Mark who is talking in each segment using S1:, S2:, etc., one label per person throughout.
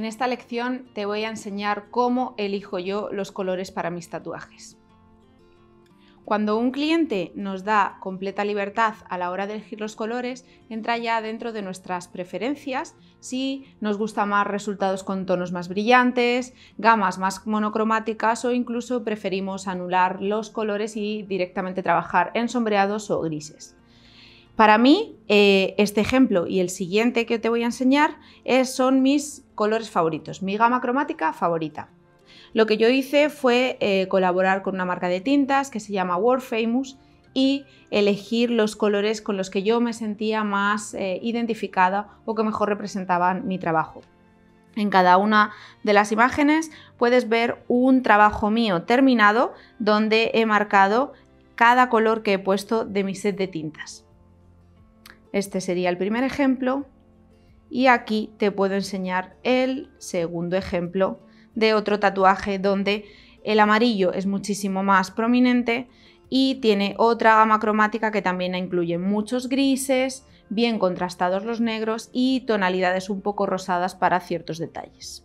S1: esta lección te voy a enseñar cómo elijo yo los colores para mis tatuajes. Cuando un cliente nos da completa libertad a la hora de elegir los colores, entra ya dentro de nuestras preferencias, si nos gustan más resultados con tonos más brillantes, gamas más monocromáticas o incluso preferimos anular los colores y directamente trabajar en sombreados o grises. Para mí, este ejemplo y el siguiente que te voy a enseñar son mis colores favoritos, mi gama cromática favorita. Lo que yo hice fue colaborar con una marca de tintas que se llama World Famous y elegir los colores con los que yo me sentía más identificada o que mejor representaban mi trabajo. En cada una de las imágenes puedes ver un trabajo mío terminado donde he marcado cada color que he puesto de mi set de tintas. Este sería el primer ejemplo y aquí te puedo enseñar el segundo ejemplo de otro tatuaje donde el amarillo es muchísimo más prominente y tiene otra gama cromática que también incluye muchos grises, bien contrastados los negros y tonalidades un poco rosadas para ciertos detalles.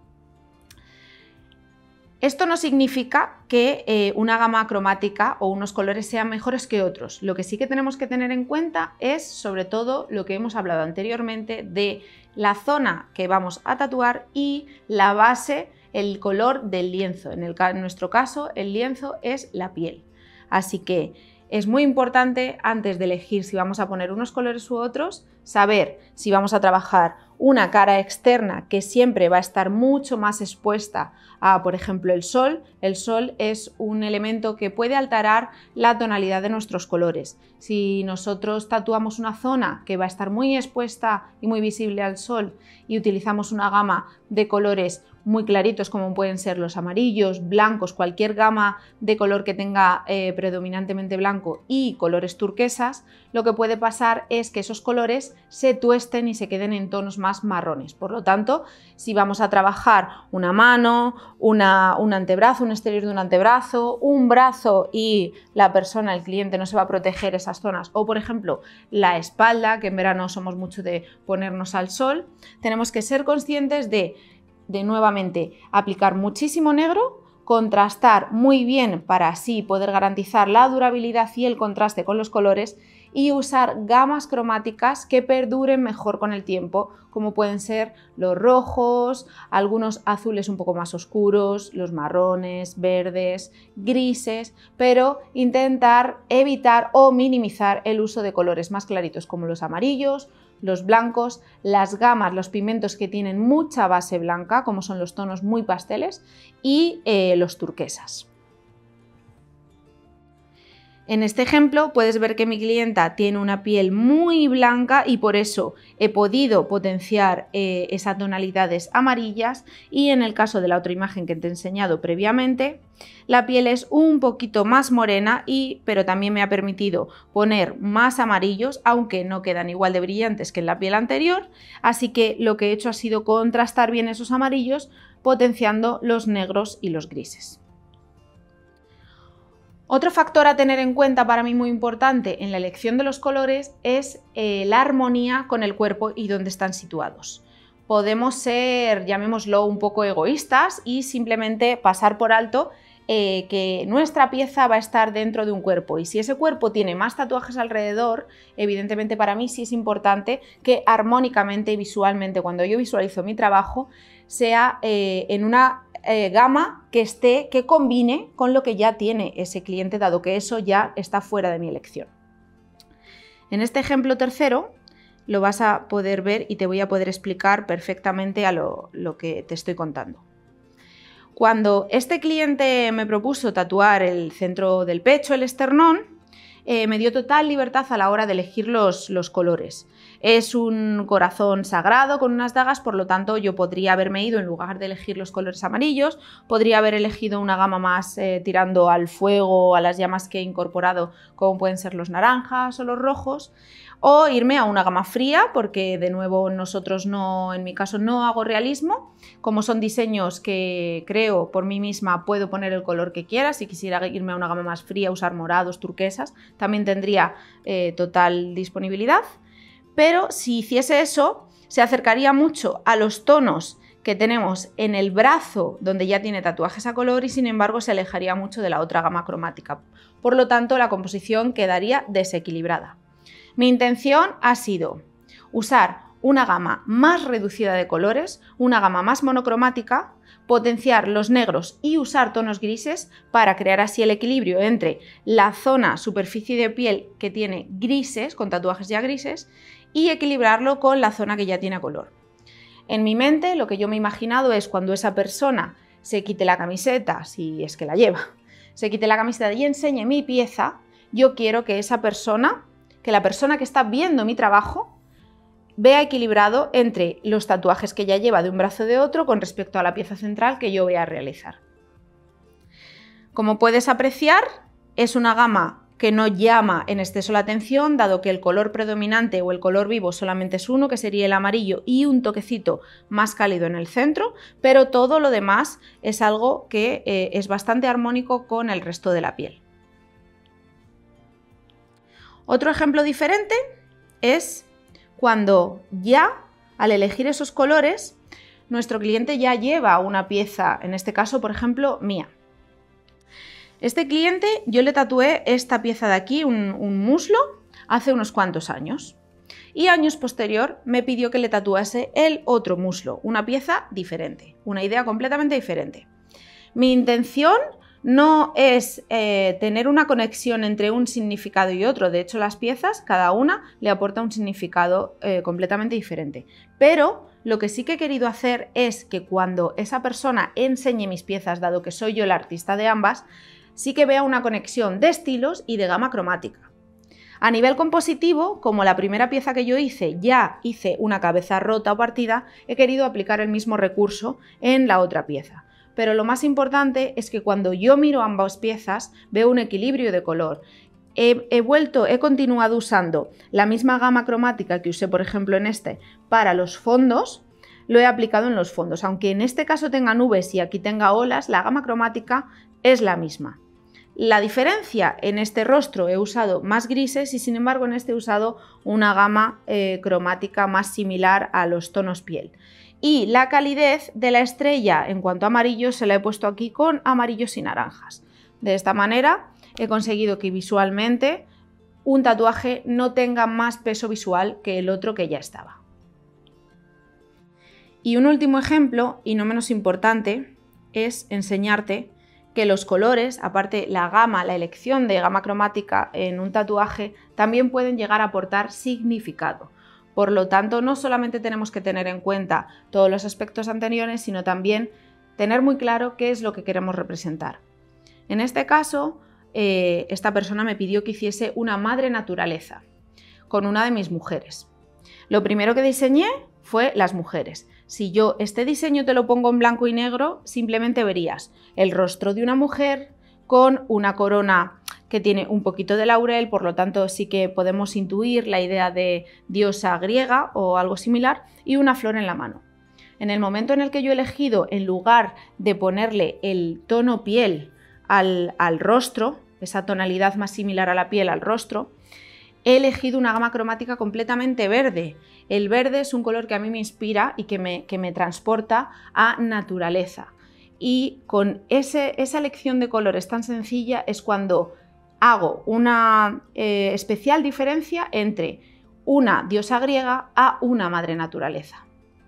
S1: Esto no significa que una gama cromática o unos colores sean mejores que otros. Lo que sí que tenemos que tener en cuenta es sobre todo lo que hemos hablado anteriormente de la zona que vamos a tatuar y la base, el color del lienzo. En nuestro caso, el lienzo es la piel. Así que es muy importante, antes de elegir si vamos a poner unos colores u otros, saber si vamos a trabajar una cara externa que siempre va a estar mucho más expuesta a, por ejemplo, el sol. El sol es un elemento que puede alterar la tonalidad de nuestros colores. Si nosotros tatuamos una zona que va a estar muy expuesta y muy visible al sol y utilizamos una gama de colores muy claritos como pueden ser los amarillos, blancos, cualquier gama de color que tenga predominantemente blanco y colores turquesas, lo que puede pasar es que esos colores se tuesten y se queden en tonos más marrones. Por lo tanto, si vamos a trabajar una mano, un antebrazo, un exterior de un antebrazo, un brazo y la persona, el cliente, no se va a proteger esas zonas, o por ejemplo la espalda, que en verano somos mucho de ponernos al sol, tenemos que ser conscientes de nuevamente aplicar muchísimo negro, contrastar muy bien para así poder garantizar la durabilidad y el contraste con los colores y usar gamas cromáticas que perduren mejor con el tiempo, como pueden ser los rojos, algunos azules un poco más oscuros, los marrones, verdes, grises, pero intentar evitar o minimizar el uso de colores más claritos como los amarillos, los blancos, las gamas, los pigmentos que tienen mucha base blanca, como son los tonos muy pasteles, y los turquesas. En este ejemplo puedes ver que mi clienta tiene una piel muy blanca y por eso he podido potenciar esas tonalidades amarillas, y en el caso de la otra imagen que te he enseñado previamente, la piel es un poquito más morena pero también me ha permitido poner más amarillos, aunque no quedan igual de brillantes que en la piel anterior, así que lo que he hecho ha sido contrastar bien esos amarillos potenciando los negros y los grises. Otro factor a tener en cuenta para mí muy importante en la elección de los colores es la armonía con el cuerpo y dónde están situados. Podemos ser, llamémoslo, un poco egoístas y simplemente pasar por alto que nuestra pieza va a estar dentro de un cuerpo, y si ese cuerpo tiene más tatuajes alrededor, evidentemente para mí sí es importante que armónicamente y visualmente, cuando yo visualizo mi trabajo, sea en una gama que combine con lo que ya tiene ese cliente, dado que eso ya está fuera de mi elección. En este ejemplo tercero lo vas a poder ver y te voy a poder explicar perfectamente a lo que te estoy contando. Cuando este cliente me propuso tatuar el centro del pecho, el esternón, me dio total libertad a la hora de elegir los colores. Es un corazón sagrado con unas dagas, por lo tanto yo podría haberme ido, en lugar de elegir los colores amarillos, podría haber elegido una gama más tirando al fuego, a las llamas que he incorporado, como pueden ser los naranjas o los rojos, o irme a una gama fría, porque de nuevo nosotros en mi caso no hago realismo, como son diseños que creo por mí misma puedo poner el color que quiera. Si quisiera irme a una gama más fría, usar morados, turquesas, también tendría total disponibilidad, pero si hiciese eso se acercaría mucho a los tonos que tenemos en el brazo donde ya tiene tatuajes a color y sin embargo se alejaría mucho de la otra gama cromática. Por lo tanto, la composición quedaría desequilibrada. Mi intención ha sido usar una gama más reducida de colores, una gama más monocromática, potenciar los negros y usar tonos grises para crear así el equilibrio entre la zona superficie de piel que tiene grises, con tatuajes ya grises, y equilibrarlo con la zona que ya tiene color. En mi mente, lo que yo me he imaginado es cuando esa persona se quite la camiseta, si es que la lleva, se quite la camiseta y enseñe mi pieza, yo quiero que esa persona, que la persona que está viendo mi trabajo, vea equilibrado entre los tatuajes que ya lleva de un brazo de otro con respecto a la pieza central que yo voy a realizar. Como puedes apreciar, es una gama que no llama en exceso la atención, dado que el color predominante o el color vivo solamente es uno, que sería el amarillo, y un toquecito más cálido en el centro, pero todo lo demás es algo que es bastante armónico con el resto de la piel. Otro ejemplo diferente es cuando ya, al elegir esos colores, nuestro cliente ya lleva una pieza, en este caso, por ejemplo, mía. Este cliente yo le tatué esta pieza de aquí, un muslo, hace unos cuantos años. Y años posterior me pidió que le tatuase el otro muslo, una pieza diferente, una idea completamente diferente. Mi intención no es tener una conexión entre un significado y otro. De hecho, las piezas, cada una le aporta un significado completamente diferente. Pero lo que sí que he querido hacer es que cuando esa persona enseñe mis piezas, dado que soy yo el artista de ambas, sí que vea una conexión de estilos y de gama cromática. A nivel compositivo, como la primera pieza que yo hice ya hice una cabeza rota o partida, he querido aplicar el mismo recurso en la otra pieza. Pero lo más importante es que cuando yo miro ambas piezas veo un equilibrio de color. He continuado usando la misma gama cromática que usé, por ejemplo, en este para los fondos, lo he aplicado en los fondos. Aunque en este caso tenga nubes y aquí tenga olas, la gama cromática es la misma. La diferencia, en este rostro he usado más grises y sin embargo en este he usado una gama cromática más similar a los tonos piel. Y la calidez de la estrella en cuanto a amarillo se la he puesto aquí con amarillos y naranjas. De esta manera he conseguido que visualmente un tatuaje no tenga más peso visual que el otro que ya estaba. Y un último ejemplo, y no menos importante, es enseñarte que los colores, aparte la gama, la elección de gama cromática en un tatuaje, también pueden llegar a aportar significado. Por lo tanto, no solamente tenemos que tener en cuenta todos los aspectos anteriores, sino también tener muy claro qué es lo que queremos representar. En este caso, esta persona me pidió que hiciese una madre naturaleza con una de mis mujeres. Lo primero que diseñé fue las mujeres. Si yo este diseño te lo pongo en blanco y negro, simplemente verías el rostro de una mujer con una corona que tiene un poquito de laurel, por lo tanto sí que podemos intuir la idea de diosa griega o algo similar, y una flor en la mano. En el momento en el que yo he elegido, en lugar de ponerle el tono piel al rostro, esa tonalidad más similar a la piel al rostro, he elegido una gama cromática completamente verde. El verde es un color que a mí me inspira y que me transporta a naturaleza. Y con esa elección de colores tan sencilla es cuando hago una especial diferencia entre una diosa griega a una madre naturaleza.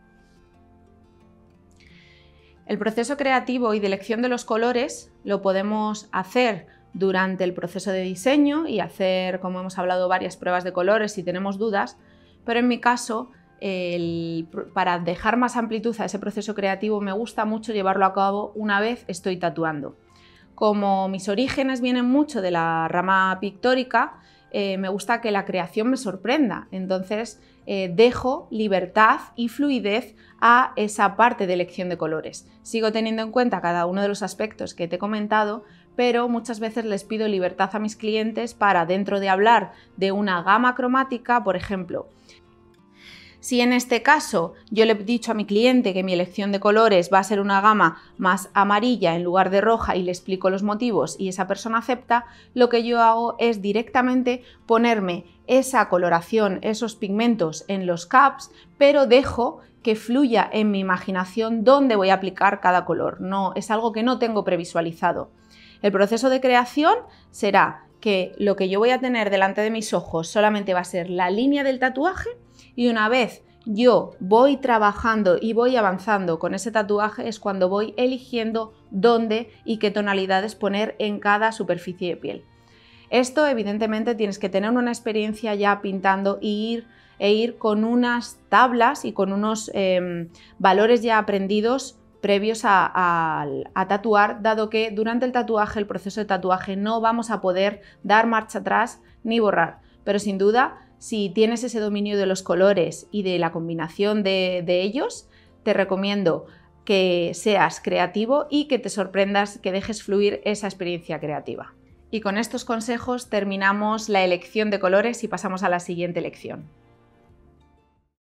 S1: El proceso creativo y de elección de los colores lo podemos hacer durante el proceso de diseño y hacer, como hemos hablado, varias pruebas de colores si tenemos dudas, pero en mi caso, para dejar más amplitud a ese proceso creativo, me gusta mucho llevarlo a cabo una vez estoy tatuando. Como mis orígenes vienen mucho de la rama pictórica, me gusta que la creación me sorprenda, entonces dejo libertad y fluidez a esa parte de elección de colores. Sigo teniendo en cuenta cada uno de los aspectos que te he comentado, pero muchas veces les pido libertad a mis clientes para, dentro de hablar de una gama cromática, por ejemplo, Si en este caso yo le he dicho a mi cliente que mi elección de colores va a ser una gama más amarilla en lugar de roja y le explico los motivos y esa persona acepta, lo que yo hago es directamente ponerme esa coloración, esos pigmentos en los caps, pero dejo que fluya en mi imaginación dónde voy a aplicar cada color. No, es algo que no tengo previsualizado. El proceso de creación será que lo que yo voy a tener delante de mis ojos solamente va a ser la línea del tatuaje y una vez yo voy trabajando y voy avanzando con ese tatuaje es cuando voy eligiendo dónde y qué tonalidades poner en cada superficie de piel. Esto evidentemente tienes que tener una experiencia ya pintando e ir con unas tablas y con unos valores ya aprendidos previos a tatuar, dado que durante el tatuaje, el proceso de tatuaje, no vamos a poder dar marcha atrás ni borrar, pero sin duda, si tienes ese dominio de los colores y de la combinación de ellos, te recomiendo que seas creativo y que te sorprendas, que dejes fluir esa experiencia creativa. Y con estos consejos terminamos la elección de colores y pasamos a la siguiente elección.